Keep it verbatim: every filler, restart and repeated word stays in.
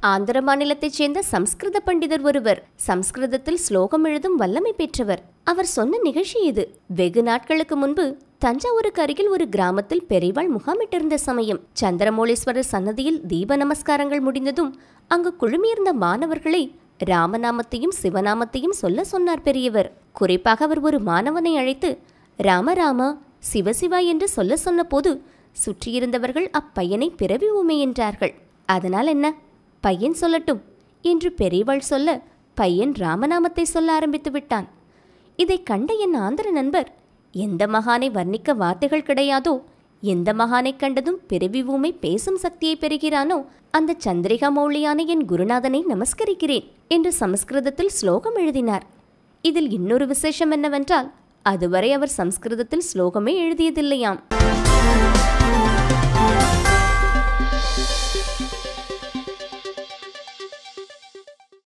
ஆந்திர மாநிலத்தைச் சேர்ந்த சம்ஸ்கிருத பண்டிதர் ஒருவர். சம்ஸ்கிருதத்தில் ஸ்லோகம் எழுதும் வல்லமை பெற்றவர். அவர் சொன்ன நிகழ்ச்சி இது. வெகு நாட்களுக்கு முன்பு தஞ்சாவூருக்கு அருகில் ஒரு கிராமத்தில் பெரியவாள் முகாமிட்டிருந்த சமயம் சந்திரமௌலீஸ்வரர் சன்னதியில் தீப நமஸ்காரங்கள் முடிந்ததும் அங்கு குழுமியிருந்த மாணவர்களை ராமநாமத்தையும் சிவநாமத்தையும் சொல்ல சொன்னார் பெரியவர். குறிப்பாக அவர் ஒரு மாணவனை அழைத்து ராமராமா சிவசிவா என்று சொல்ல சொன்ன போது சுற்றியிருந்தவர்கள் அப்பையனை பிறவி ஊமை என்றார்கள். அதனால் என்ன, பையன் சொல்லட்டும் என்று பெரியவாள் சொல்ல பையன் ராமநாமத்தை சொல்ல ஆரம்பித்து விட்டான். இதை கண்ட என் ஆந்திர நண்பர், எந்த மகானை வர்ணிக்க வார்த்தைகள் கிடையாதோ, எந்த மகானை கண்டதும் பிறவி ஊமை பேசும் சக்தியை பெறுகிறானோ அந்த சந்திரிகா மௌலியான என் குருநாதனை நமஸ்கரிக்கிறேன் என்று சமஸ்கிருதத்தில் ஸ்லோகம் எழுதினார். இதில் இன்னொரு விசேஷம் என்னவென்றால், அதுவரை அவர் சம்ஸ்கிருதத்தில் ஸ்லோகமே எழுதியதில்லையாம்.